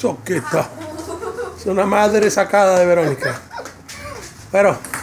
Soqueta. Es una madre sacada de Verónica. Pero